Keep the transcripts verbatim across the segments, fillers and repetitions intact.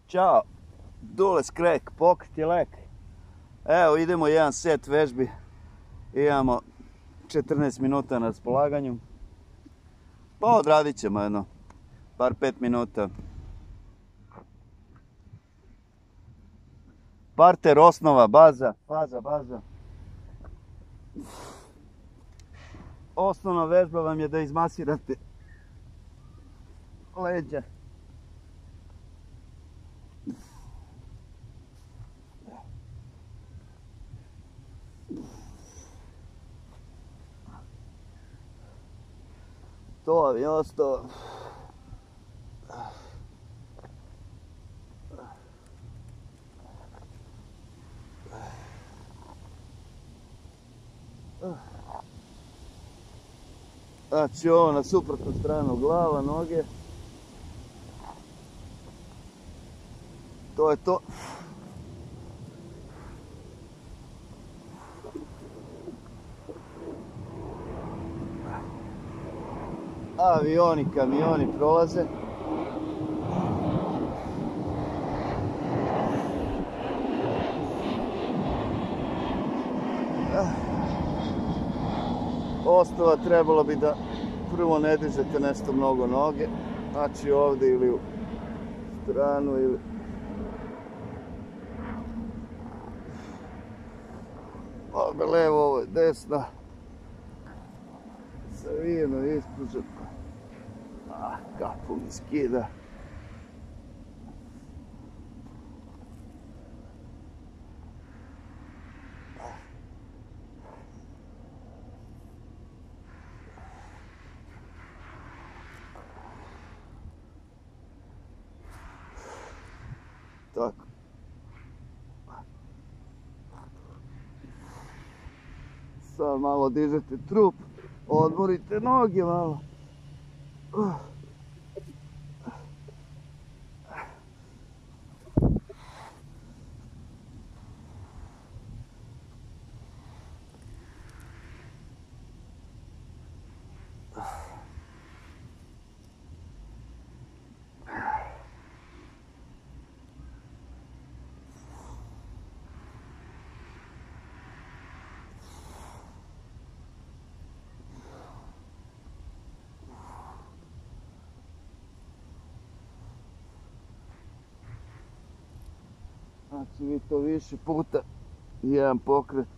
Ćao, Dule Skrek, pokret je lek. Evo idemo jedan set vežbi, imamo četrnaest minuta na raspolaganju. Pa odradit ćemo jedno, bar pet minuta. Parter, osnova, baza, baza, baza. Osnovna vežba vam je da izmasirate leđa. To vam je ostao. Znači ovo na suprotnu stranu glava, noge. To je to. Avioni, kamioni prolaze. Osnova trebalo bi da prvo ne dižete nešto mnogo noge, znači ovdje ili u stranu ili ovo je levo, ovo je desna, savijeno ispruženo, ah, kapu mi skida. Tako. Sad malo dižete trup, odmorite noge malo. Znači vi to više puta, jedan pokret.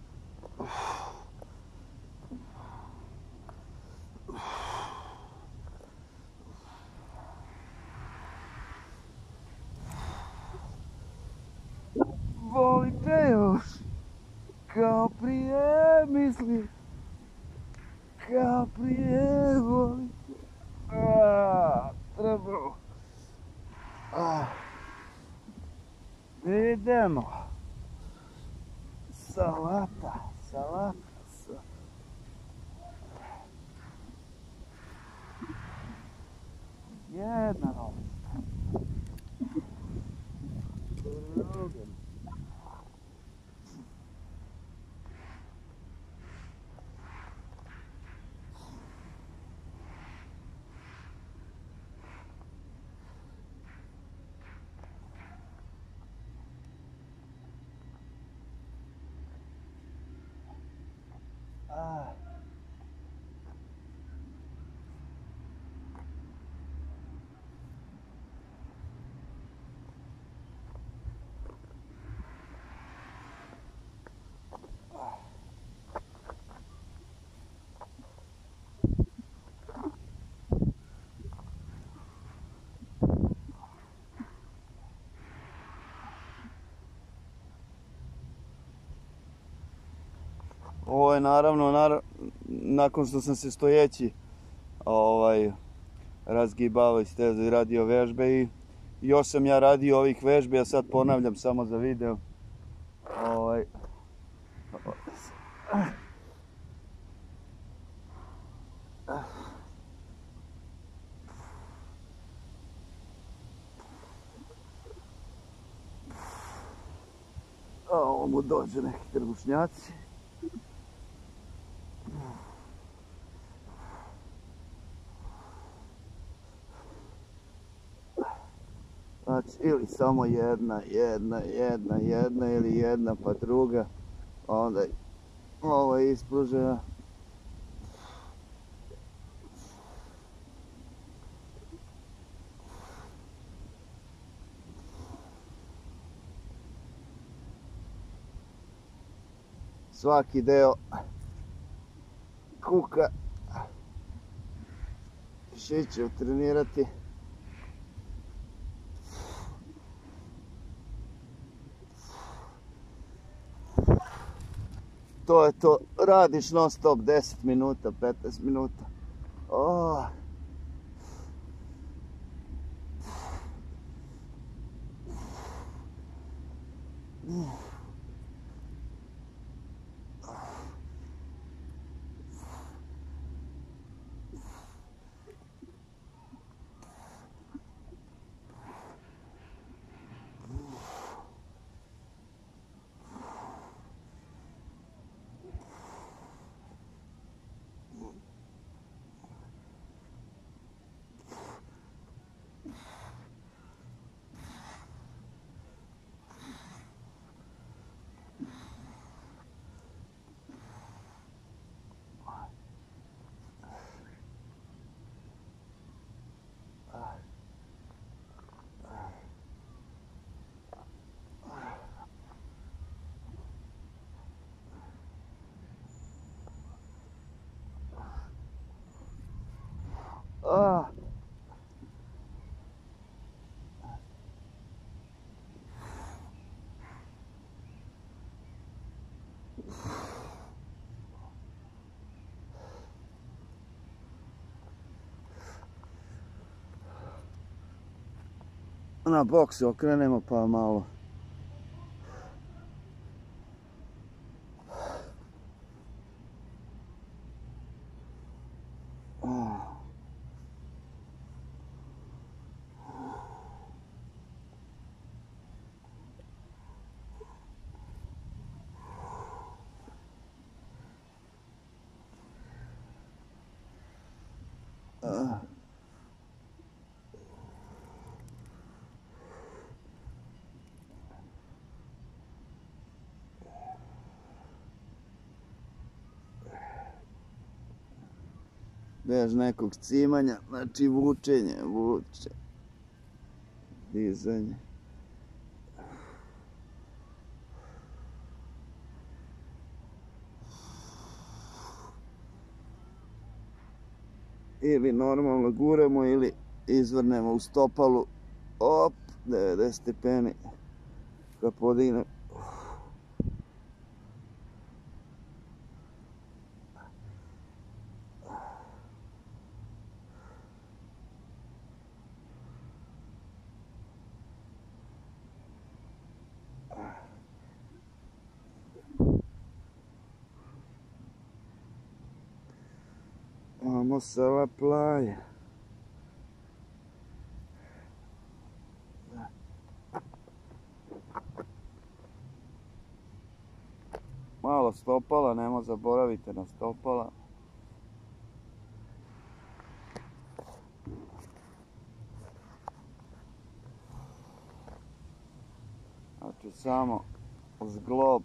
Volite još, kao prije mislim, kao prije volite. Aaaa, trebalo. Aaaa. Idemo. Salata, salata, salata. Jedna novica. Druga. Ah. Ovo je naravno, naravno, nakon što sam se stojeći ovaj, razgibavao i stezao i radio vežbe i još sam ja radio ovih vežbi, a sad ponavljam samo za video. Ovaj. A ovo mu dođe neki trbušnjaci. Znači, ili samo jedna, jedna, jedna, jedna ili jedna pa druga. Onda ovo je ispružena. Svaki deo kuka še ću trenirati. To je to, radiš non stop deset minuta, petnaest minuta. Oh. Ah. Na bok se okrenemo pa malo. Ah. Bez nekog cimanja, znači vučenje, vuče, dizanje. Ili normalno guramo ili izvrnemo u stopalu, op, devedeset stepeni, kad podignem. Vamos a la playa. Malo stopala, nemo zaboravite na stopala. Znači samo zglob,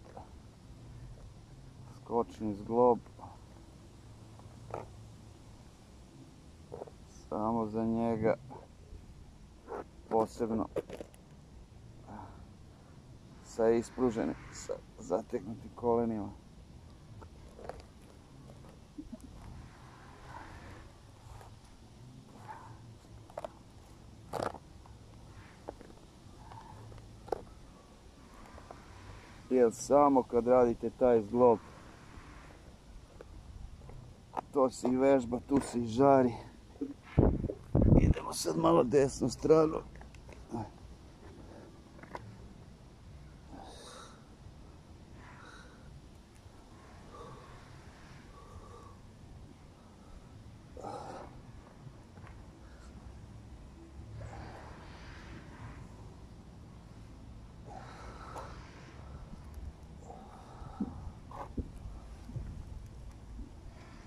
skočni zglob. Samo za njega posebno sa ispruženim, sa zategnutim kolenima. Jer samo kad radite taj zglob, to se i vežba, tu se i žari. Idemo sad malo desnu stranu.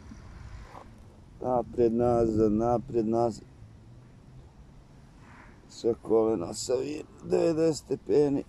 Naprijed, nazad, naprijed, nazad. Sve kolena savijem, devedeset stepeni.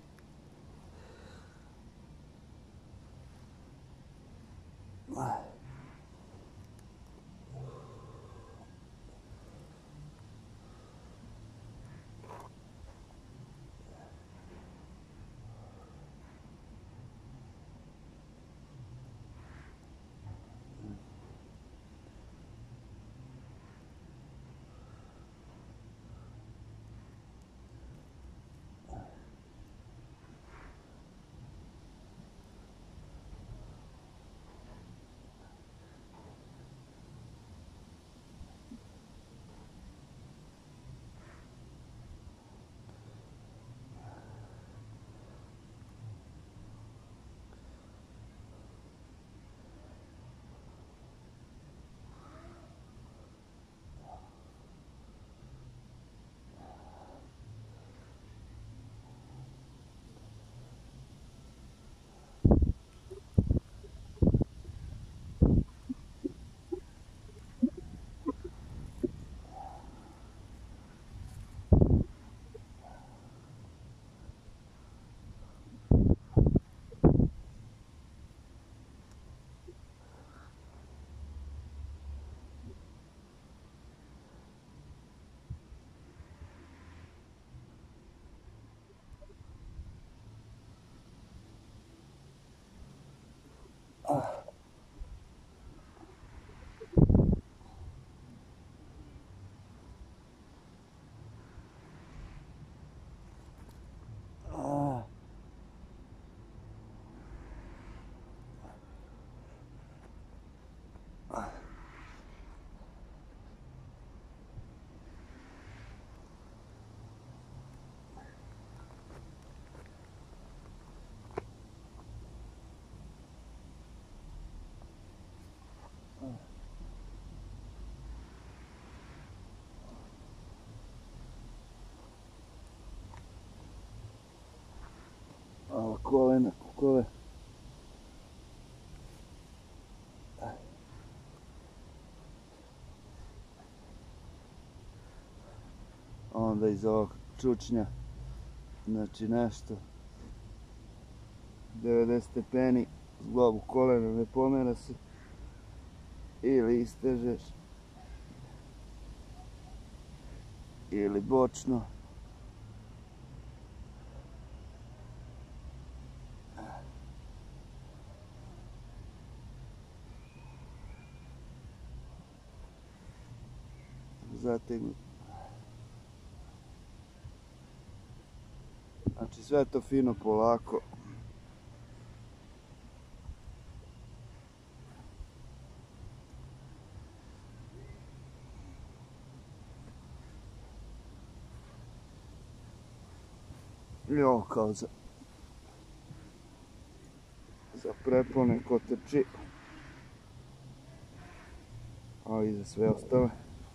A kolena, kukove. Onda iz ovog čučnja, znači nešto, devedeset stepeni, zglobu kolena ne pomera se, ili istežeš, ili bočno. Zategnu. Znači sve to fino polako. I ovo kao za, za prepone ko trči. A i za sve ostale.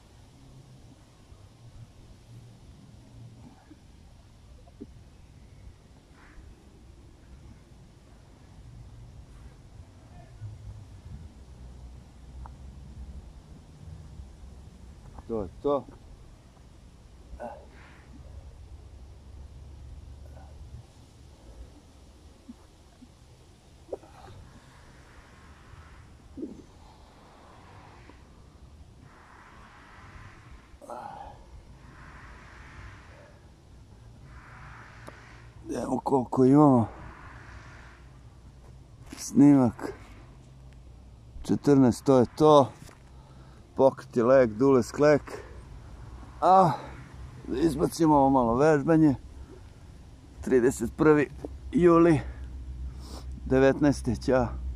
To je to. Evo koliko imamo. Snimak. četrnaest, to je to. Pokriti leg, dule sklek. A izbacimo ovo malo vežbanje. trideset prvi juli devetnaeste. Ćao.